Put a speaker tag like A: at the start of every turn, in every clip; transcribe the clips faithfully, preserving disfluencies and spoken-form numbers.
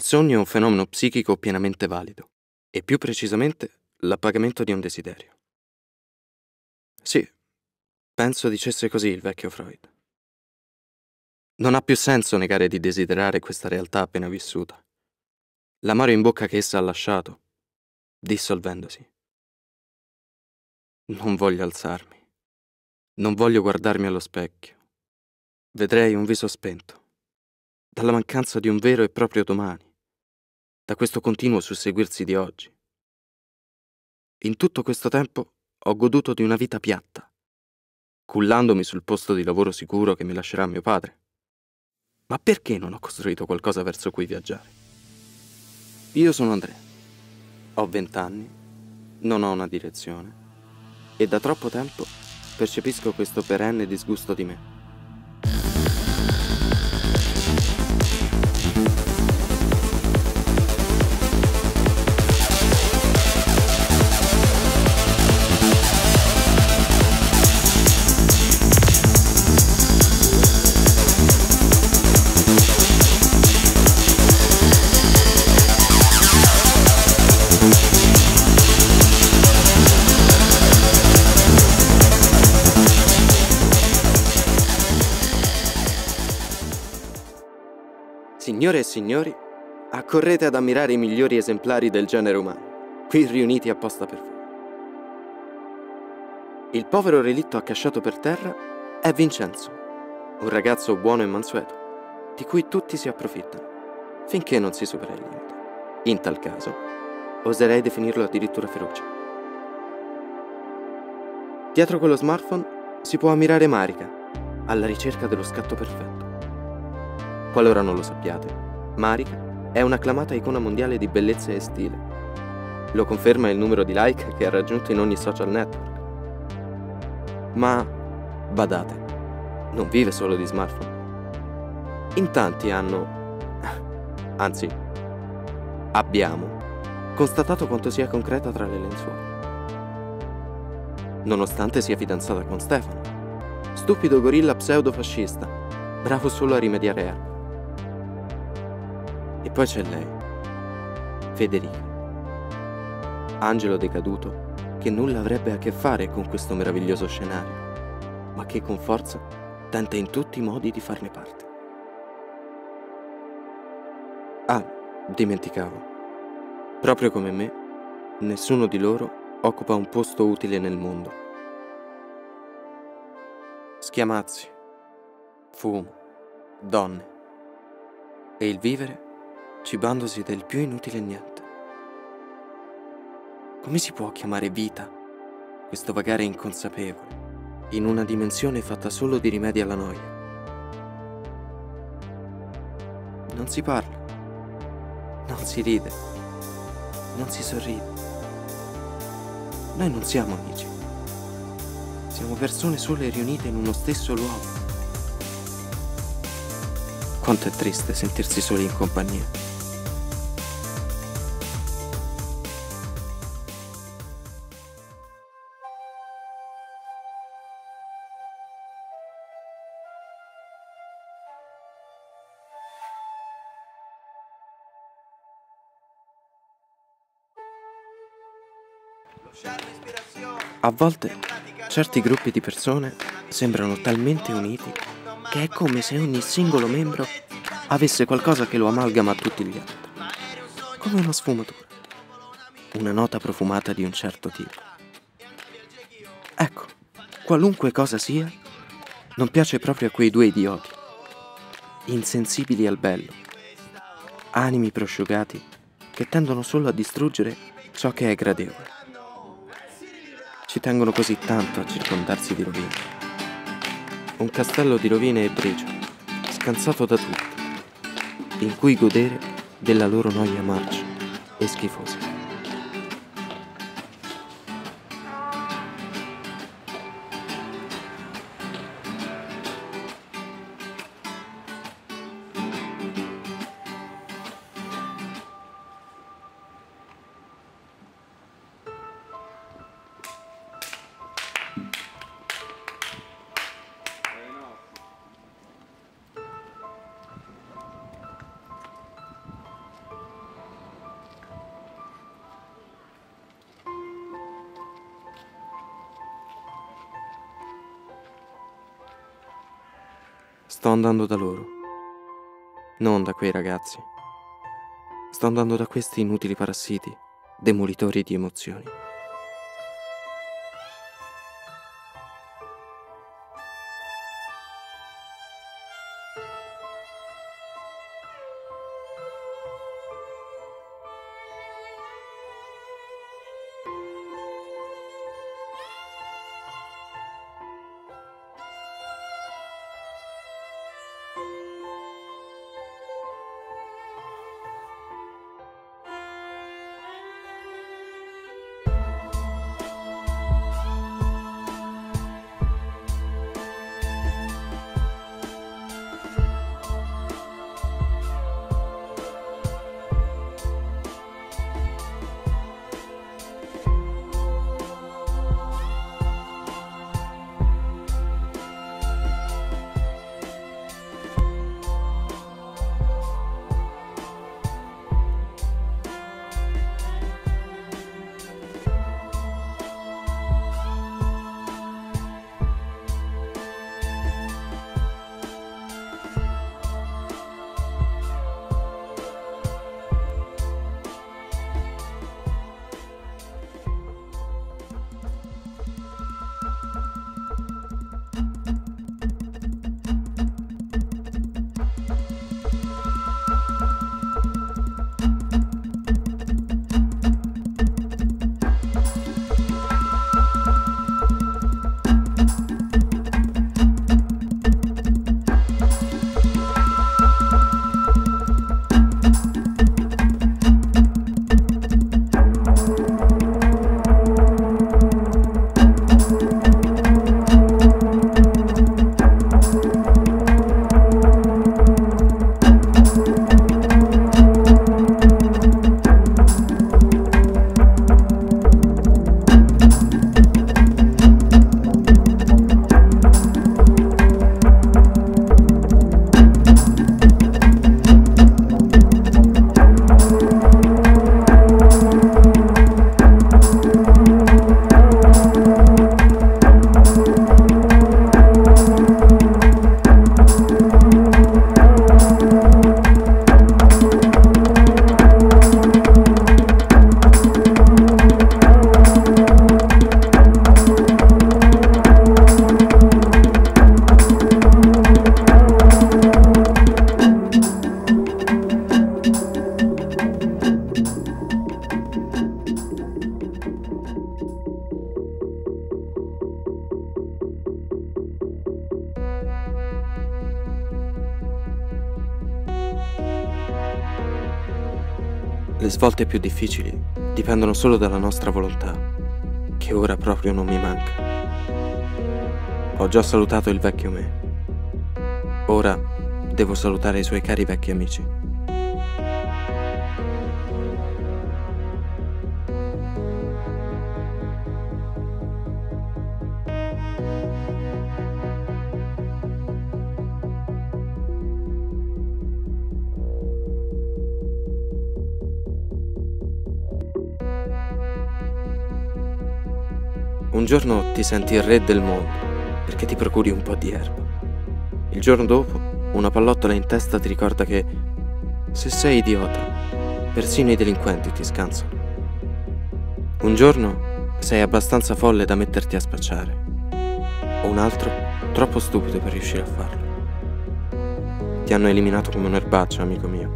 A: sogno è un fenomeno psichico pienamente valido, e più precisamente l'appagamento di un desiderio. Sì, penso dicesse così il vecchio Freud. Non ha più senso negare di desiderare questa realtà appena vissuta. L'amaro in bocca che essa ha lasciato, dissolvendosi. Non voglio alzarmi. Non voglio guardarmi allo specchio. Vedrei un viso spento, dalla mancanza di un vero e proprio domani, da questo continuo susseguirsi di oggi. In tutto questo tempo ho goduto di una vita piatta, cullandomi sul posto di lavoro sicuro che mi lascerà mio padre. Ma perché non ho costruito qualcosa verso cui viaggiare? Io sono Andrea, ho vent'anni, non ho una direzione e da troppo tempo percepisco questo perenne disgusto di me. Signore e signori, accorrete ad ammirare i migliori esemplari del genere umano, qui riuniti apposta per voi. Il povero relitto accasciato per terra è Vincenzo, un ragazzo buono e mansueto, di cui tutti si approfittano, finché non si supera il limite. In tal caso, oserei definirlo addirittura feroce. Dietro quello smartphone si può ammirare Marika, alla ricerca dello scatto perfetto. Qualora non lo sappiate, Marika è un'acclamata icona mondiale di bellezza e stile. Lo conferma il numero di like che ha raggiunto in ogni social network. Ma, badate, non vive solo di smartphone. In tanti hanno, anzi, abbiamo, constatato quanto sia concreta tra le lenzuola. Nonostante sia fidanzata con Stefano, stupido gorilla pseudo-fascista, bravo solo a rimediare erba. E poi c'è lei, Federica, angelo decaduto che nulla avrebbe a che fare con questo meraviglioso scenario, ma che con forza tenta in tutti i modi di farne parte. Ah, dimenticavo. Proprio come me, nessuno di loro occupa un posto utile nel mondo. Schiamazzi, fumo, donne e il vivere cibandosi del più inutile niente. Come si può chiamare vita questo vagare inconsapevole in una dimensione fatta solo di rimedi alla noia? Non si parla, non si ride, non si sorride. Noi non siamo amici, siamo persone sole riunite in uno stesso luogo. Quanto è triste sentirsi soli in compagnia. A volte certi gruppi di persone sembrano talmente uniti che è come se ogni singolo membro avesse qualcosa che lo amalgama a tutti gli altri, come una sfumatura, una nota profumata di un certo tipo. Ecco, qualunque cosa sia, non piace proprio a quei due idioti, insensibili al bello, animi prosciugati che tendono solo a distruggere ciò che è gradevole. Ci tengono così tanto a circondarsi di rovine. Un castello di rovine e briciole, scansato da tutti, in cui godere della loro noia marcia e schifosa. Sto andando da loro, non da quei ragazzi. Sto andando da questi inutili parassiti, demolitori di emozioni. Le svolte più difficili dipendono solo dalla nostra volontà, che ora proprio non mi manca. Ho già salutato il vecchio me. Ora devo salutare i suoi cari vecchi amici. Un giorno ti senti il re del mondo perché ti procuri un po' di erba. Il giorno dopo, una pallottola in testa ti ricorda che se sei idiota, persino i delinquenti ti scansano. Un giorno sei abbastanza folle da metterti a spacciare, un altro troppo stupido per riuscire a farlo. Ti hanno eliminato come un'erbaccia, amico mio.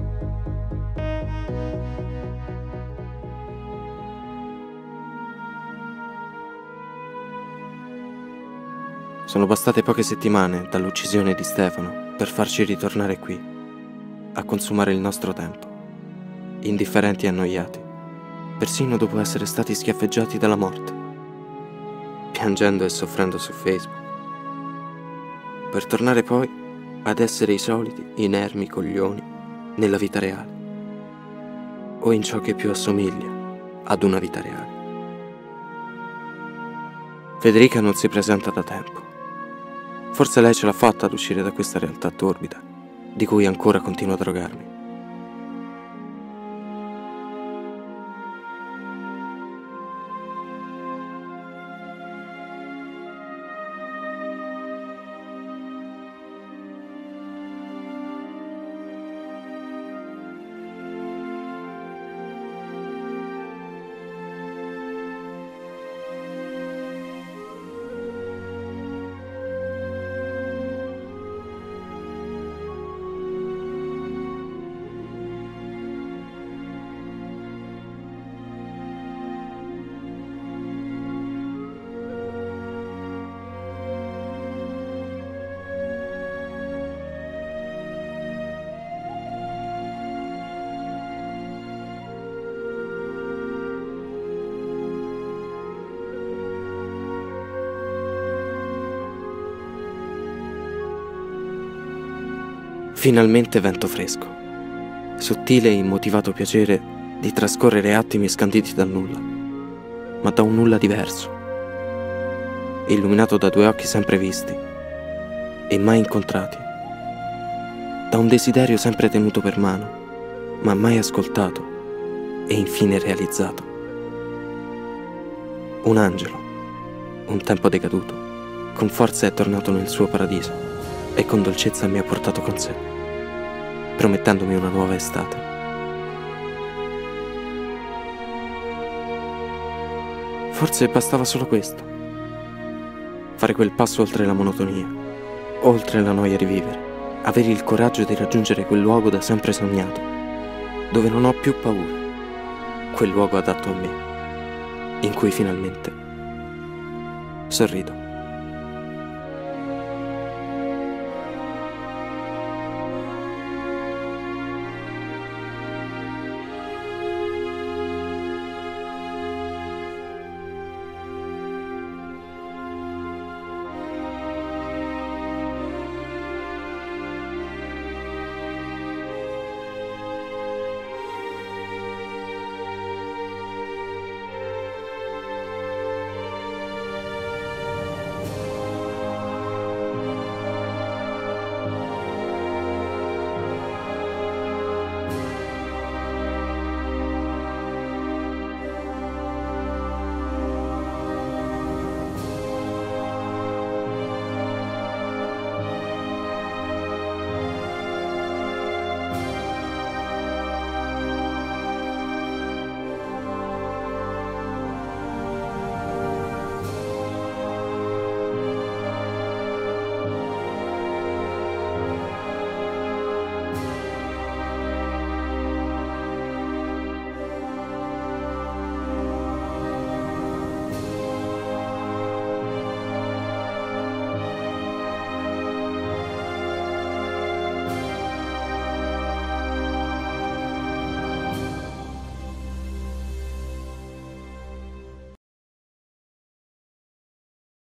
A: Sono bastate poche settimane dall'uccisione di Stefano per farci ritornare qui, a consumare il nostro tempo, indifferenti e annoiati, persino dopo essere stati schiaffeggiati dalla morte, piangendo e soffrendo su Facebook, per tornare poi ad essere i soliti inermi coglioni nella vita reale, o in ciò che più assomiglia ad una vita reale. Federica non si presenta da tempo. Forse lei ce l'ha fatta ad uscire da questa realtà torbida, di cui ancora continuo a drogarmi. Finalmente vento fresco, sottile e immotivato piacere di trascorrere attimi scanditi dal nulla, ma da un nulla diverso, illuminato da due occhi sempre visti e mai incontrati, da un desiderio sempre tenuto per mano, ma mai ascoltato e infine realizzato. Un angelo, un tempo decaduto, con forza è tornato nel suo paradiso e con dolcezza mi ha portato con sé, promettendomi una nuova estate. Forse bastava solo questo, fare quel passo oltre la monotonia, oltre la noia di vivere, avere il coraggio di raggiungere quel luogo da sempre sognato, dove non ho più paura, quel luogo adatto a me, in cui finalmente sorrido.